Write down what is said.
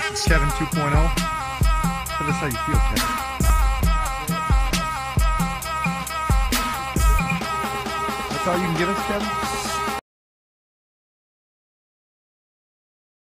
Kevin 2.0. Tell us how you feel, Kevin. That's all you can give us, Kevin?